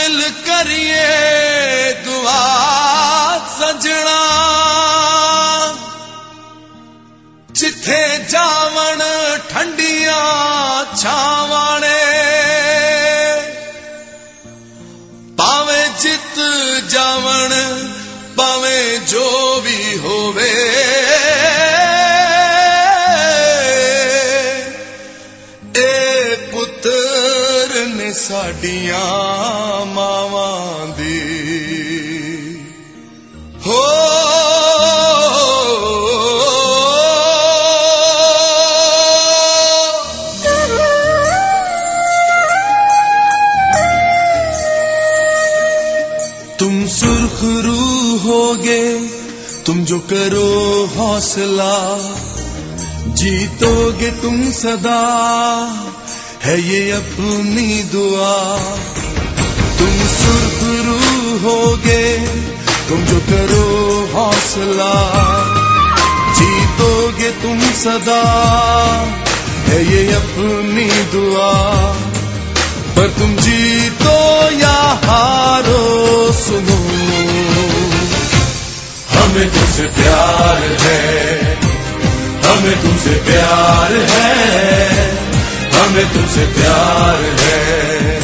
मिल करिए दुआ सजना, जिथे जावण ठंडिया छावणे, पावे जित जावण पावे जो भी होवे, ए पुत्र ने साडियां मावां दी हो। तुम सुरखरू होगे तुम जो करो हौसला, जीतोगे तुम सदा है ये अपनी दुआ। तुम सुरखरू होगे तुम जो करो हौसला, जीतोगे तुम सदा है ये अपनी दुआ। पर तुम जीतो या हारो सुनो, हमें तुमसे प्यार है, हमें तुमसे प्यार है, हमें तुमसे प्यार है।